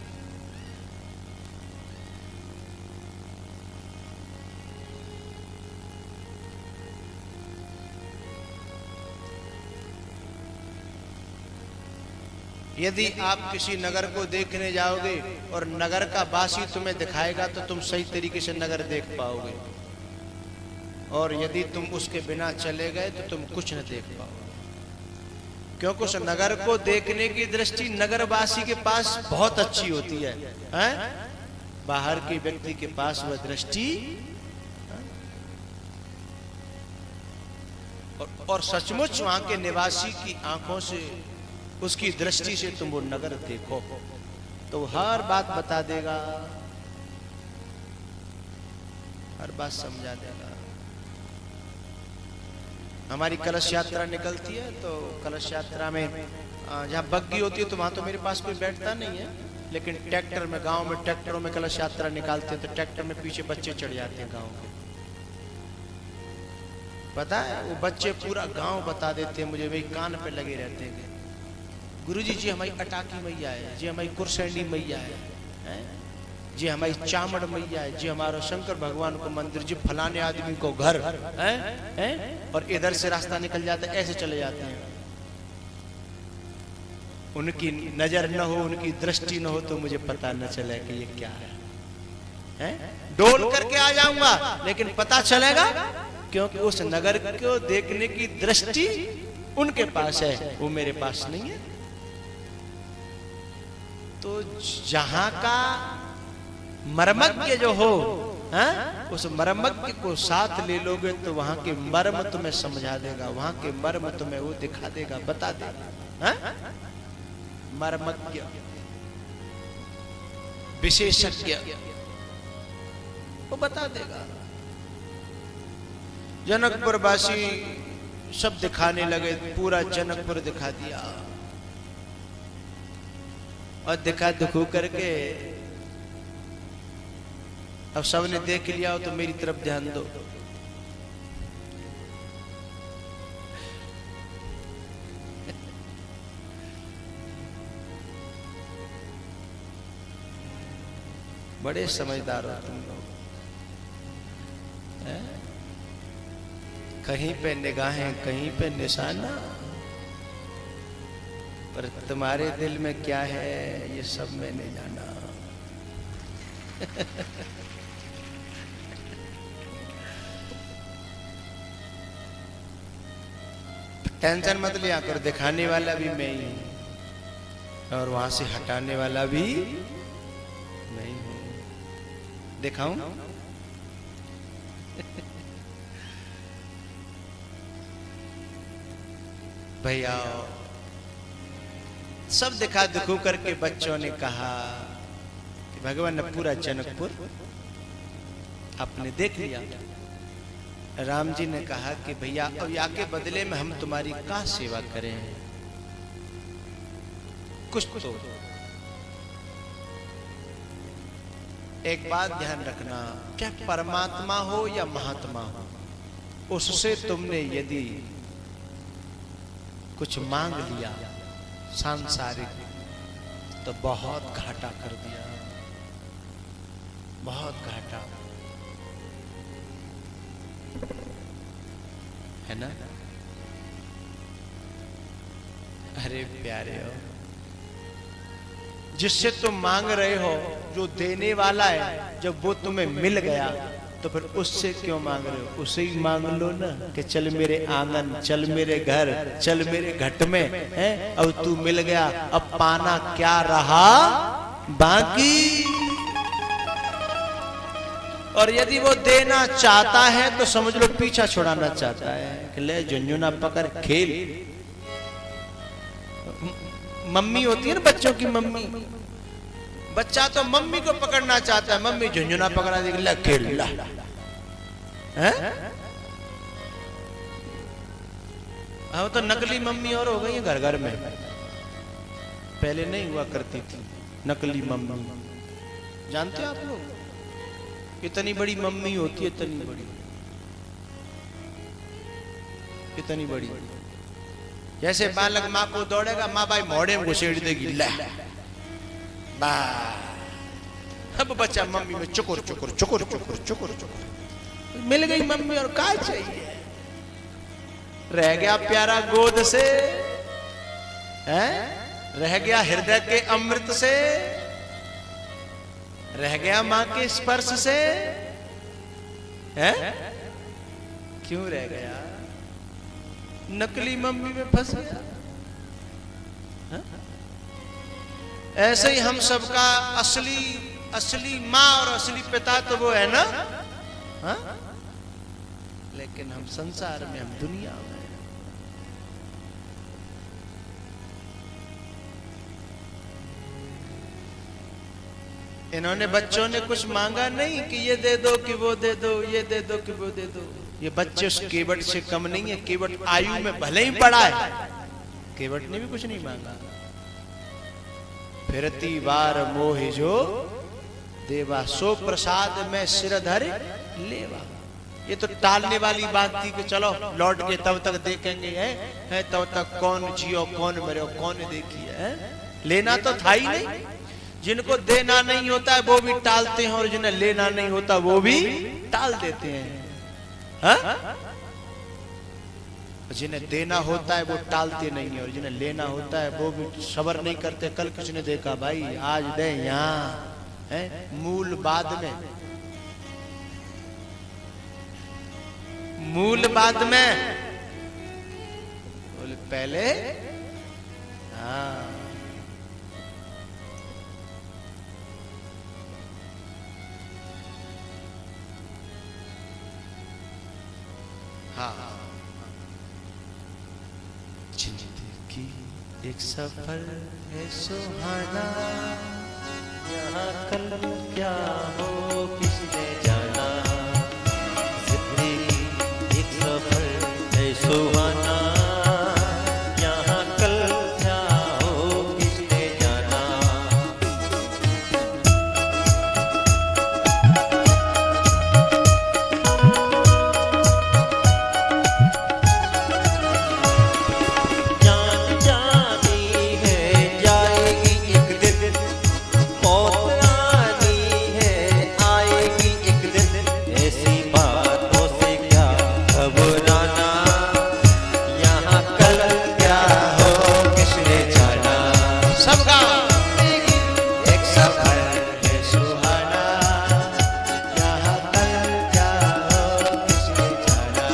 यदि आप किसी नगर को देखने जाओगे और नगर का वासी तुम्हें दिखाएगा तो तुम सही तरीके से नगर देख पाओगे, और यदि तुम उसके बिना चले गए तो तुम कुछ न देख पाओगे। क्योंकि उस नगर को देखने की दृष्टि नगरवासी के पास बहुत अच्छी होती है, हैं? बाहर के व्यक्ति के पास वह दृष्टि, और, और सचमुच वहां के निवासी की आंखों से, उसकी दृष्टि से तुम वो नगर देखो तो हर बात बता देगा। हर बात समझा देगा। हमारी कलश यात्रा निकलती है तो कलश यात्रा में जहाँ बग्गी होती है तो वहां तो मेरे पास कोई बैठता नहीं है, लेकिन ट्रैक्टर में, गांव में ट्रैक्टरों में कलश यात्रा निकालते हैं तो ट्रैक्टर में पीछे बच्चे चढ़ जाते हैं गांव के। पता है वो बच्चे पूरा गांव बता देते हैं मुझे, वही कान पे लगे रहते हैं। गुरुजी जी हमारी अटाकी मैया है, जी हमारी कुरसैंडी मैया है, है? जी हमारी चामड़ मैया है, जी हमारा शंकर भगवान को मंदिर, जी फलाने आदमी को घर है, है? और इधर से रास्ता निकल जाता है, ऐसे चले जाते हैं। उनकी नजर न हो, उनकी दृष्टि न हो तो मुझे पता न चले कि ये क्या है, है? डोल करके आ जाऊंगा लेकिन पता चलेगा, क्योंकि उस नगर को देखने की दृष्टि उनके पास है, वो मेरे पास नहीं है। तो जहां का मर्मज्ञ जो हो, हा? उस मर्मज्ञ को साथ ले लोगे तो वहां के मर्म तुम्हें समझा देगा, वहां के मर्म तुम्हें वो दिखा देगा, बता देगा। हा? मर्मज्ञ, विशेषज्ञ, वो बता देगा। जनकपुर वासी सब दिखाने लगे, पूरा जनकपुर दिखा दिया और दिखा दिखू करके अब सबने देख लिया हो तो मेरी तरफ ध्यान दो। बड़े समझदार हो तुम लोग, कहीं पे निगाहें कहीं पे निशाना, पर तुम्हारे दिल में क्या है ये सब मैंने जाना। टेंशन मत लिया करो, दिखाने वाला भी मैं ही हूं और वहां से हटाने वाला भी मैं ही हूं। दिखाऊं? भैया सब दिखा दिखू करके बच्चों ने कहा कि भगवान ने पूरा जनकपुर आपने देख लिया। राम जी ने कहा कि भैया अब या के बदले में हम तुम्हारी क्या सेवा करें, कुछ तो। एक बात ध्यान रखना, क्या परमात्मा हो या महात्मा हो, उससे तुमने यदि कुछ मांग लिया सांसारिक तो बहुत घाटा कर दिया, बहुत घाटा है ना। अरे प्यारे हो, जिससे तुम मांग रहे हो जो देने वाला है, जब वो तुम्हें मिल गया तो फिर उससे क्यों मांग रहे हो? उससे ही मांग लो ना कि चल मेरे आंगन, चल मेरे घर, चल मेरे घट में, है अब तू मिल गया, अब पाना क्या रहा बाकी। और यदि वो देना चाहता है तो समझ लो पीछा छुड़ाना चाहता है कि ले झुंझुना पकड़ खेल। मम्मी होती है ना बच्चों की, मम्मी, बच्चा तो मम्मी को पकड़ना चाहता है, मम्मी झुंझुना पकड़ा देगी, ला खेल ला, हैं? अब तो नकली मम्मी और हो गई है घर घर में, पहले नहीं हुआ करती थी नकली मम्मी। जानते हो आप लोग, इतनी बड़ी मम्मी होती है, इतनी बड़ी, इतनी बड़ी, जैसे बालक माँ को दौड़ेगा, माँ भाई मोड़े में घुसेड़ देगी, ला बा। अब बच्चा मम्मी में चुकुर चुकुर चुकुर चुकुर चुकुर चुकुर, मिल गई मम्मी और क्या चाहिए, रह गया प्यारा गोद से, हैं? रह गया हृदय के अमृत से, रह गया मां के स्पर्श से, हैं? क्यों रह गया? नकली मम्मी में फंस गया। हा? ऐसे ही हम सबका असली असली माँ और असली पिता तो वो है ना, हा? लेकिन हम संसार में, हम दुनिया में, इन्होंने बच्चों ने कुछ मांगा नहीं कि ये दे दो कि वो दे दो, ये दे दो कि वो दे दो। ये बच्चे उस केवट से कम नहीं है। केवट आयु में भले ही बड़ा है, केवट ने भी कुछ नहीं मांगा। फिरती बार मोहि जो देवा, सो प्रसाद में सिर धर लेवा। ये तो टालने वाली बात थी कि चलो लौट के तब तक देखेंगे, है, है तब तक कौन जियो कौन मरे कौन देखी है। लेना तो था ही नहीं। जिनको देना नहीं होता है वो भी टालते हैं, और जिन्हें लेना नहीं होता वो भी टाल देते हैं। हा? जिन्हें देना होता है वो टालते नहीं है, और जिन्हें लेना होता है वो भी सबर नहीं करते। कल किसने देखा भाई, आज दे यहाँ है, मूल बाद में, मूल बाद में, बोले पहले हाँ। हाँ, जिंदगी एक सफर है सुहाना, यहाँ कल क्या हो किसने जाना। जिंदगी एक सफर है सुहाना, यहाँ कल क्या हो किसने जाना। जान जानी है जाएगी एक दिन, मौत आनी है आएगी एक दिन। ऐसी बातों से क्या घबराना, यहाँ कल क्या हो किसने जाना। सबका एक सफर है सुहाना, यहाँ कल क्या हो किसने जाना।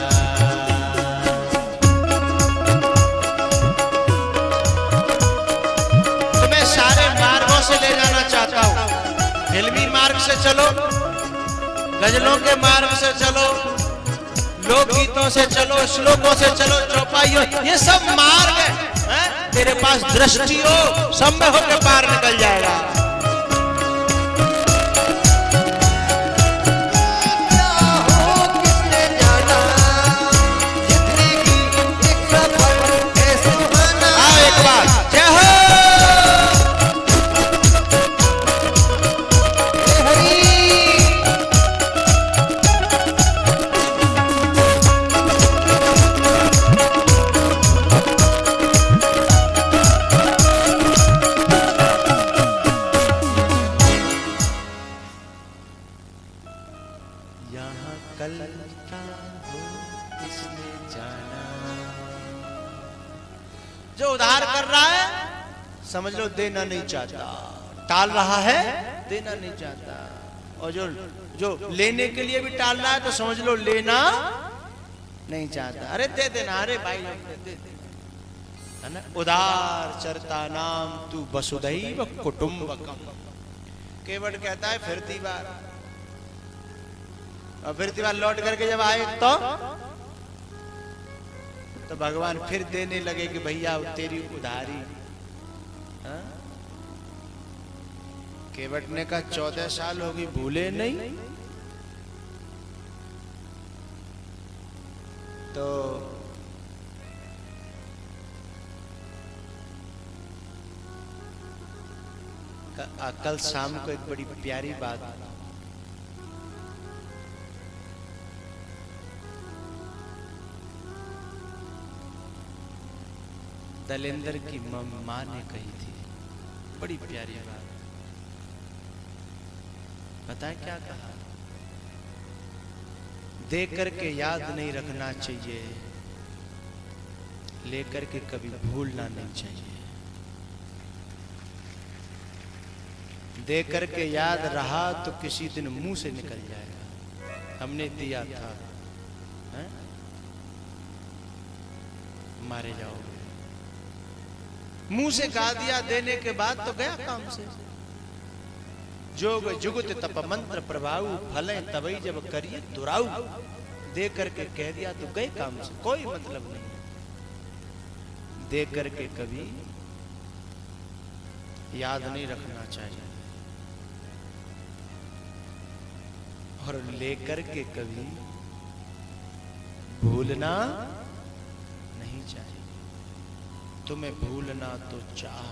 तुम्हें सारे मार्गों से ले जाना चाहता हूँ। फिल्मी मार्ग से चलो, गजलों के मार्ग से चलो, लोकगीतों से चलो, श्लोकों से चलो, चौपाइयों, ये सब मार्ग है, हैं? तेरे पास दृष्टि हो, सब में होकर पार निकल जाएगा। आओ एक बार, जय हो। यहाँ कल क्या हो किसने जाना। जो उधार कर रहा है समझ लो देना नहीं चाहता, टाल रहा है देना नहीं चाहता। और जो जो लेने के लिए भी टाल रहा है तो समझ लो लेना नहीं चाहता। अरे दे देना, अरे भाई दे दे, है ना। उदार चरता नाम तू वसुधैव कुटुंबकम। केवट कहता है फिरती बार, और फिर बार लौट करके जब आए तो तो भगवान फिर देने लगे कि भैया तेरी उधारी। हाँ? केवट ने कहा चौदह साल होगी भूले नहीं। तो कल शाम को एक बड़ी प्यारी बात, दलेंद्र की मां ने कही थी, बड़ी प्यारी बात। बताएं क्या कहा? दे करके याद नहीं रखना चाहिए, लेकर के कभी भूलना नहीं चाहिए। दे करके याद रहा तो किसी दिन मुंह से निकल जाएगा, हमने दिया था, है? मारे जाओगे। मुंह से कहा दिया देने के बाद तो गया काम से। जोग जुगत तप मंत्र प्रभाव फले तबई जब करिए दुराऊ। दे करके कह दिया तो गए काम से, कोई मतलब नहीं। दे करके कभी याद नहीं रखना चाहिए। और लेकर के कभी भूलना नहीं चाहिए। तुम्हें भूलना तो चाह,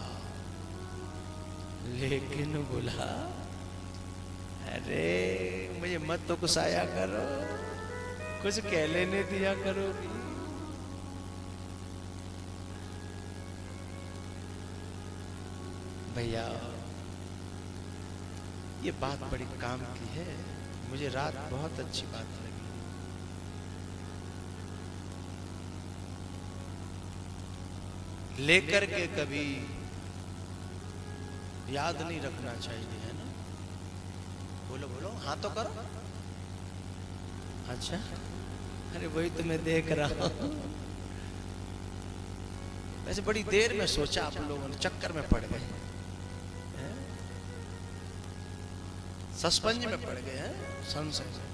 लेकिन भुला, अरे मुझे मत तो गुस्साया करो, कुछ कह लेने दिया करोगी। भैया ये बात बड़ी काम की है, मुझे रात बहुत अच्छी बात लगी। लेकर के कभी याद नहीं रखना चाहिए, है ना? बोलो बोलो, हाँ तो करो। अच्छा, अरे वही तो मैं देख रहा हूं। वैसे बड़ी देर में सोचा, आप लोगों ने चक्कर में पड़ गए, सस्पेंज में पड़ गए हैं, संशय से।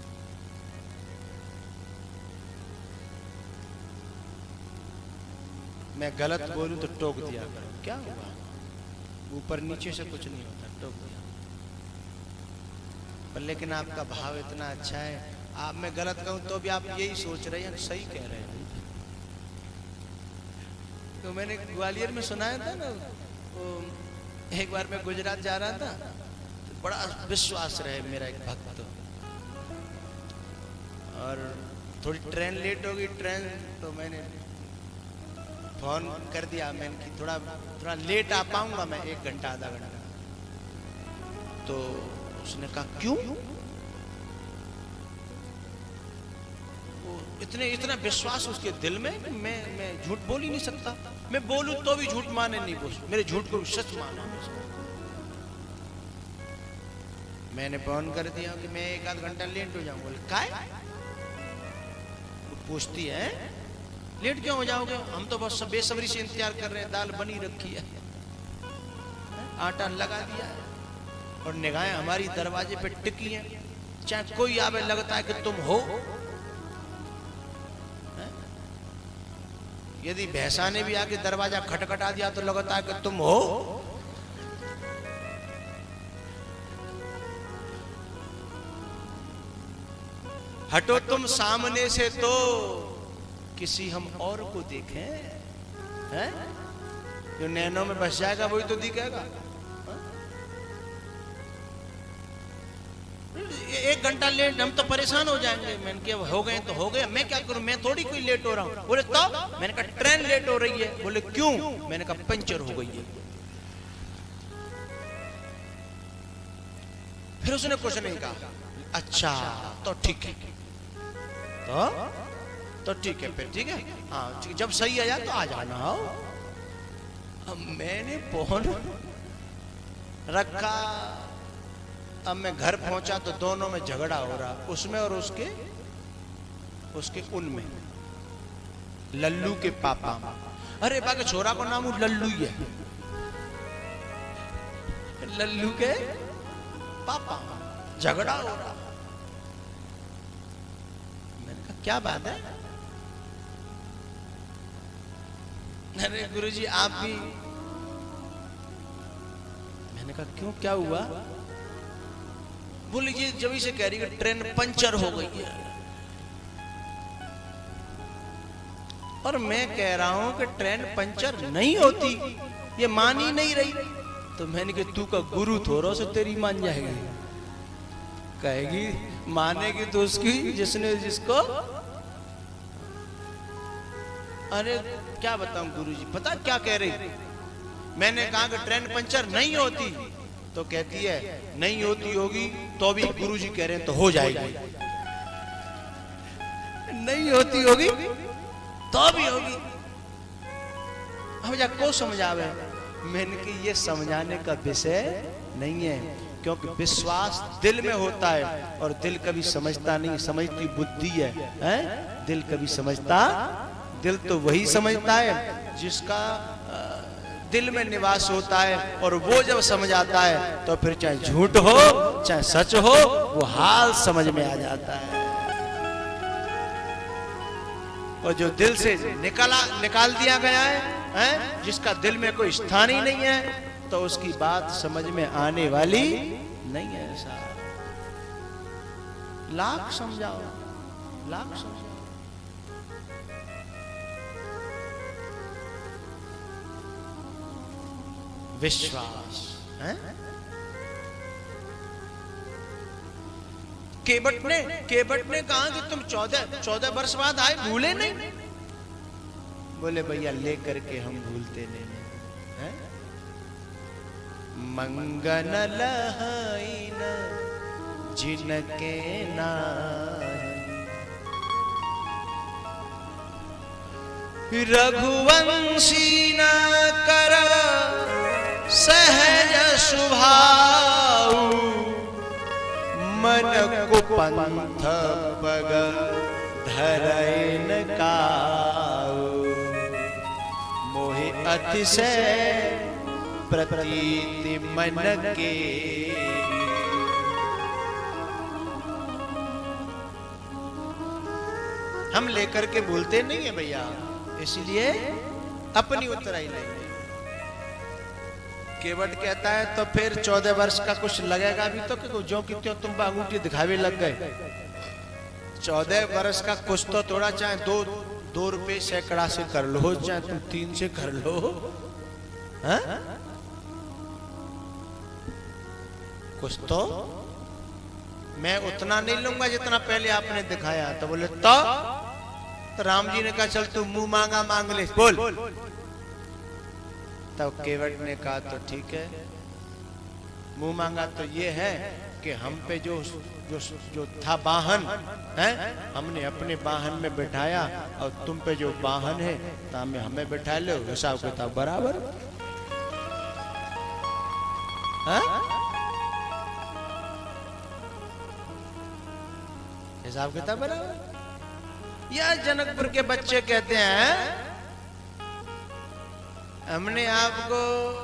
मैं गलत बोलूं तो टोक दिया करो, क्या हुआ? ऊपर नीचे से कुछ नहीं होता, टोक दिया। पर लेकिन आपका भाव इतना अच्छा है, आप मैं गलत कहूं तो भी आप यही सोच रहे हैं सही कह रहे हैं। तो मैंने ग्वालियर में सुनाया था ना, वो एक बार मैं गुजरात जा रहा था, तो बड़ा विश्वास रहे मेरा एक भक्त, और थोड़ी ट्रेन लेट हो गई ट्रेन, तो मैंने फोन कर दिया मैंने कि थोड़ा थोड़ा लेट आ पाऊंगा मैं, एक घंटा आधा घंटा। तो उसने कहा क्यों? इतने इतना विश्वास उसके दिल में, मैं मैं झूठ बोल ही नहीं सकता, मैं बोलूं तो भी झूठ माने नहीं, बोल मेरे झूठ को सच माना। मैंने फोन कर दिया कि मैं एक आध घंटा लेट हो जाऊंगा। बोले काय? तो पूछती है लेट क्यों हो जाओगे? हम तो बस बेसब्री से इंतजार कर रहे हैं, दाल बनी रखी है, आटा लगा दिया है, और निगाहें हमारी दरवाजे पे टिकी हैं, चाहे कोई आवे लगता है कि तुम हो। यदि भैंसा ने भी आके दरवाजा खटखटा दिया तो लगता है कि तुम हो। हटो तुम सामने से तो किसी हम और को देखें, हैं? जो नैनों में बस जाएगा वही तो दिखेगा। एक घंटा लेट हम तो परेशान हो जाएंगे। मैंने कहा हो गए तो हो गए, मैं क्या करूं, मैं थोड़ी कोई लेट हो रहा हूं। बोले तो मैंने कहा ट्रेन लेट हो रही है। बोले क्यों? मैंने कहा पंचर हो गई है। फिर उसने कुछ नहीं कहा। अच्छा तो ठीक है, तो तो ठीक है, फिर ठीक है, हाँ जब सही आया तो आ जाना। अब मैंने फोन रखा, अब मैं घर पहुंचा तो दोनों में झगड़ा हो रहा, उसमें और उसके उसके उनमें, लल्लू के पापा। अरे बाकी छोरा को नाम लल्लू ही है, लल्लू के पापा, झगड़ा हो रहा। मैंने कहा क्या बात है? अरे गुरुजी आप भी। मैंने कहा क्यों, क्या हुआ? बोले ये जब से कह रही है ट्रेन पंचर हो गई है, और मैं कह रहा हूं कि ट्रेन पंचर नहीं होती, ये मान ही नहीं रही। तो मैंने कहा तू का गुरु थोड़ा से तेरी मान जाएगी, कहेगी मानेगी तो उसकी जिसने जिसको। अरे क्या बताऊं गुरुजी, पता क्या कह रही? मैंने कहा कि ट्रेन पंचर नहीं होती, तो कहती है नहीं होती होगी तो भी गुरुजी कह रहे हैं तो हो जाएगी। नहीं होती होगी तो भी होगी। हम जा को समझावे। मैंने कि ये समझाने का विषय नहीं है, क्योंकि विश्वास दिल में होता है, और दिल कभी समझता नहीं, समझती बुद्धि है, हैं? दिल कभी समझता, दिल तो वही समझता है जिसका दिल में निवास होता है, और वो जब समझ आता है तो फिर चाहे झूठ हो चाहे सच हो वो हाल समझ में आ जाता है। और जो दिल से निकाला निकाल दिया गया है, हैं? जिसका दिल में कोई स्थान ही नहीं है, तो उसकी बात समझ में आने वाली नहीं है। ऐसा लाख समझाओ, लाख समझाओ। विश्वास है? केवट ने केवट ने कहा कि तुम चौदह चौदह वर्ष बाद आए, भूले नहीं? बोले भैया लेकर के हम भूलते नहीं है। मंगन लहाइन जिनके नारी, रघुवंशी न कर सहज सुभाऊ, मन को पंथ पग धरैन काऊ, मोहि अतिशय प्रतीति मन के। हम लेकर के भूलते नहीं है भैया, इसलिए अपनी उतराई नहीं। केवट कहता है तो फिर चौदह वर्ष का कुछ लगेगा भी तो क्यों, जो कि क्यों तुम बागूटी दिखावे लग गए। चौदह वर्ष का कुछ तो थोड़ा, चाहे दो दो रुपए सैकड़ा से कर लो, चाहे तुम तीन से कर लो, हा? कुछ तो मैं उतना नहीं लूंगा जितना पहले आपने दिखाया। तो बोले तो, तो राम जी ने कहा चल तू मुंह मांगा मांग ले, बोल। तब केवट ने कहा तो ठीक है, मुंह मांगा तो ये है कि हम पे जो जो जो था वाहन है, हमने अपने वाहन में बिठाया, और तुम पे जो वाहन है तामे हमें बिठा लो, हिसाब किताब बराबर। है? हिसाब किताब बराबर। या जनकपुर के बच्चे कहते हैं हमने आपको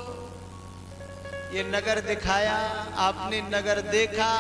ये नगर दिखाया, आपने नगर देखा,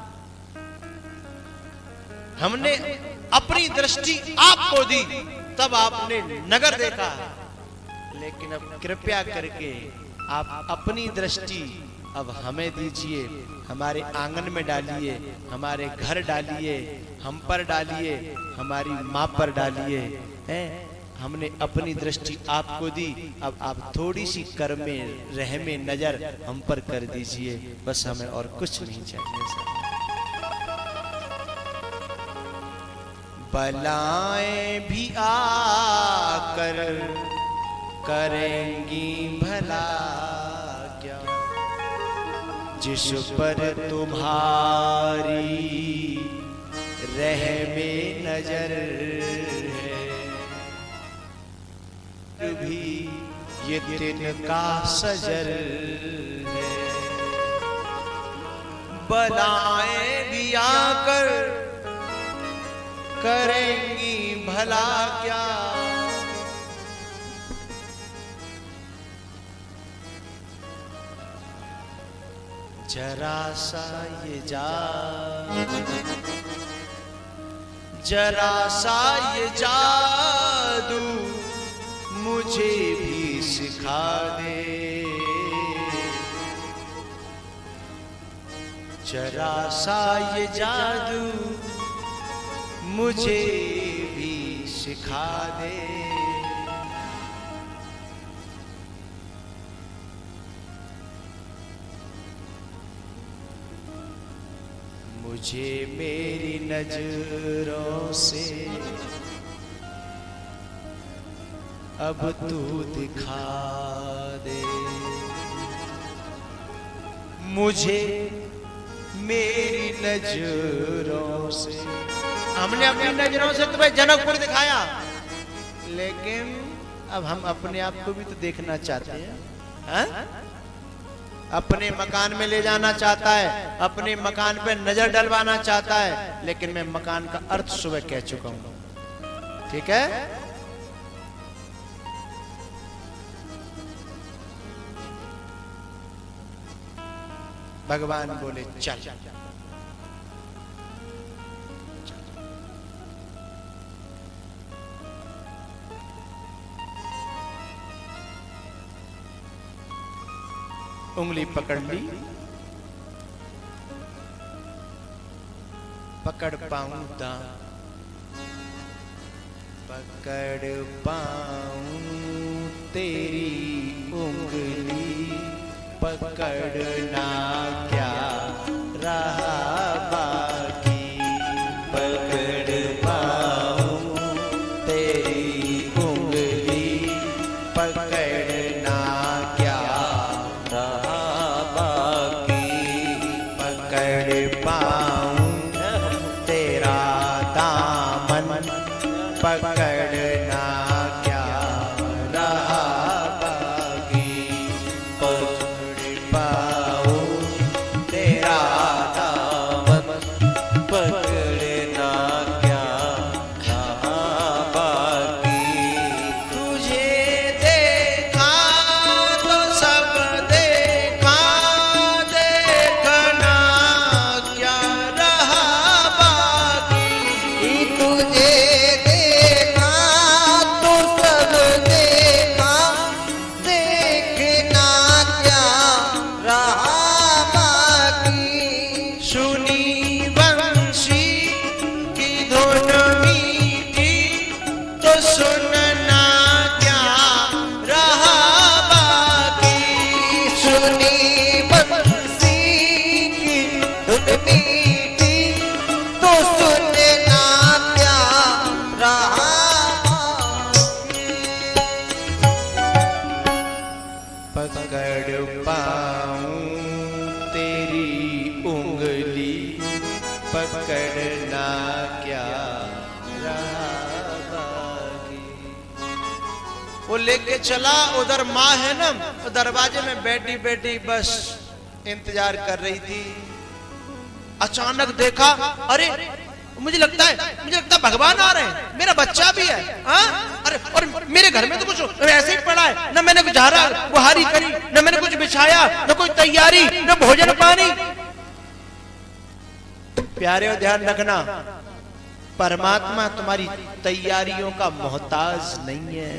हमने अपनी दृष्टि आपको दी, तब आपने नगर देखा। लेकिन अब कृपया करके आप अपनी दृष्टि अब हमें दीजिए, हमारे आंगन में डालिए, हमारे घर डालिए, हम पर डालिए, हमारी माँ पर डालिए। हैं? हमने अपनी दृष्टि आपको दी, अब आप थोड़ी सी कर में रह में नजर हम पर कर दीजिए, बस हमें और कुछ नहीं चाहिए सर। बलाएं भी आकर करेंगी भला क्या, जिस पर तुम्हारी रह में नजर है, भी ये तिनका सजर है। बलाएं भी आकर करेंगी भला क्या, जरा सा ये जादू, जरा सा ये जादू मुझे भी सिखा दे, जरा सा ये जादू मुझे भी सिखा दे। मुझे मेरी नजरों से अब तू दिखा दे, मुझे मेरी नजरों से। हमने अपनी नजरों से तुम्हें जनकपुर दिखाया, लेकिन अब हम अपने आप को भी तो देखना चाहते हैं। हा? अपने मकान में ले जाना चाहता है, अपने मकान पे नजर डलवाना चाहता है, लेकिन मैं मकान का अर्थ सुबह कह चुका हूं। ठीक है? भगवान बोले चल, उंगली पकड़ ली, पकड़ पाऊं दांव, पकड़ पाऊं तेरी उंगली, पकड़ना क्या रहा बाकी, पकड़ पाऊं तेरी उंगली, पकड़ना क्या रहा बाकी, पकड़ पाऊं तेरा दामन, पकड़ना क्या रहा बाकी, पकड़ पाऊं तेरा दामन, पकड़ना क्या रहा बाकी, तुझे देखा तो सब देखा, देखना क्या रहा बाकी, तुझे देखा तो सब देखा, देखना क्या रहा बाकी, सुनी बंसी की धुन मीठी, तो सुनना क्या रहा बाकी, सुनी बंसी की धुन मीठी, तो सुनना क्या रहा पकड़ पाऊं तेरी उंगली, पकड़ना क्या रहा बाकी। वो लेके चला, उधर माँ है ना, वो दरवाजे में बैठी बैठी बस इंतजार कर रही थी। अचानक देखा, अरे मुझे लगता है मुझे लगता है भगवान आ रहे हैं, मेरा बच्चा भी है। हाँ? अरे और मेरे घर में तो कुछ ऐसे ही पड़ा है, न मैंने कुछ झारा बुहारी करी, न मैंने कुछ बिछाया, न कोई तैयारी, न भोजन पानी। प्यारे और ध्यान रखना, परमात्मा तुम्हारी तैयारियों का मोहताज नहीं है।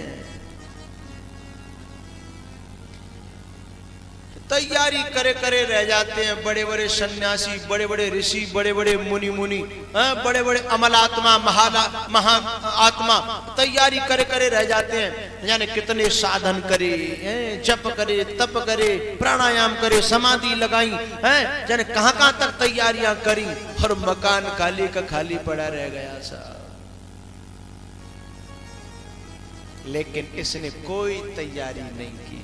तैयारी करे करे रह जाते हैं बड़े बड़े सन्यासी, बड़े बड़े ऋषि, बड़े बड़े मुनि मुनि, बड़े बड़े अमलात्मा, महाला महा आत्मा तैयारी करे करे रह जाते हैं। जाने कितने साधन करे, जप करे, तप करे, प्राणायाम करे, समाधि लगाई, हैं जाने कहां कहां तक तैयारियां करी, और मकान खाली का खाली पड़ा रह गया साहब। लेकिन इसने कोई तैयारी नहीं की।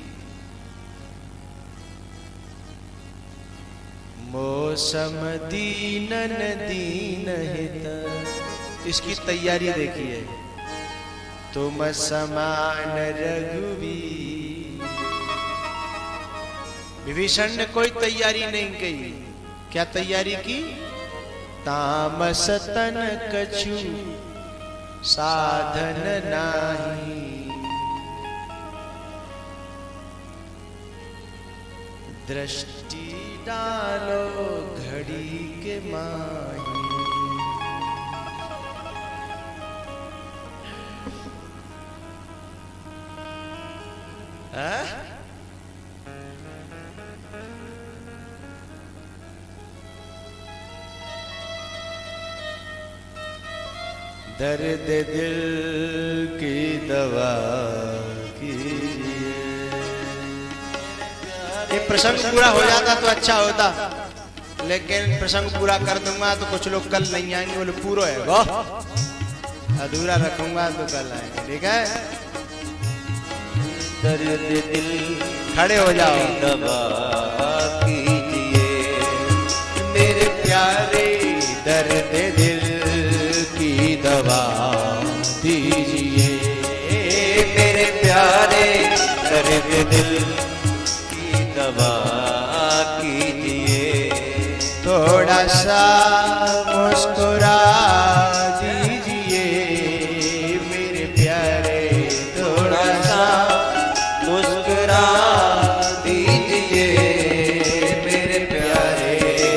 मौसम दीनन दीन हित, इसकी तैयारी देखिए। तुम समान रघुवीर, विभीषण ने कोई तैयारी नहीं की। क्या तैयारी की? तामस तन कछु साधन नाही, दृष्टि डालो घड़ी के माही। दर्द दिल की दवा कीजिए। ये प्रसंग पूरा हो जाता तो अच्छा होता, लेकिन प्रसंग पूरा कर दूंगा तो कुछ लोग कल नहीं आएंगे, बोले पूरा है वो, अधूरा रखूंगा तो कल आएंगे। ठीक है, दर्द दिल, खड़े हो जाओ, दवा कीजिए मेरे प्यारे, दर्द दिल की दवा दीजिए मेरे प्यारे, दर्द दिल दवा कीजिए। थोड़ा सा मुस्कुरा दीजिए मेरे प्यारे, थोड़ा सा मुस्कुरा दीजिए मेरे प्यारे,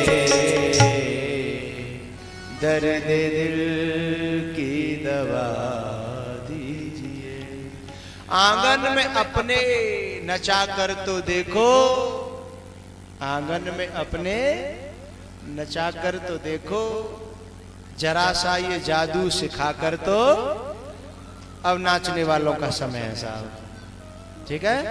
दर्द दिल की दवा दीजिए। आंगन में अपने नचा कर तो देखो, आंगन में अपने नचा कर तो देखो, जरा सा ये जादू सिखाकर तो अब नाचने वालों का समय है साहब। ठीक है,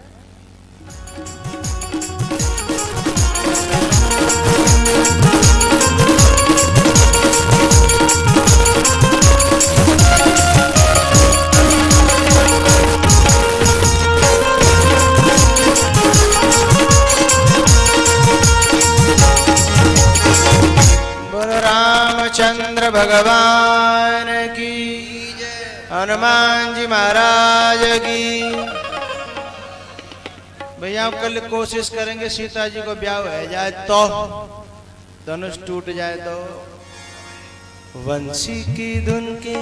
रामचंद्र भगवान की, हनुमान जी महाराज की। भैया आप कल कोशिश करेंगे सीता जी को ब्याह हो जाए तो, धनुष टूट जाए तो। वंशी की धुन के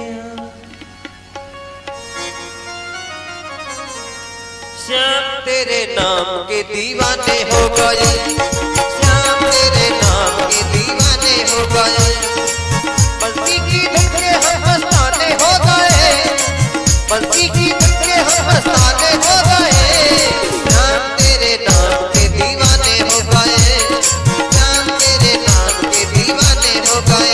श्याम तेरे नाम के दीवाने हो गए, श्याम तेरे नाम के दीवाने हो गए। बंसी की धुन के हम मस्ताने हो गए, बंसी की धुन के हम मस्ताने हो गए। श्याम तेरे नाम के दीवाने हो गए, श्याम तेरे नाम के दीवाने हो गए।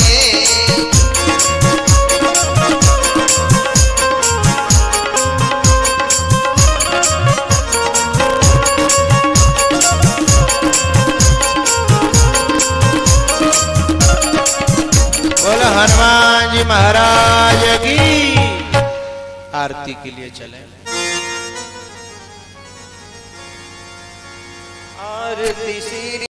बोलो हनुमान जी महाराज की। आरती के लिए चले। आरती श्री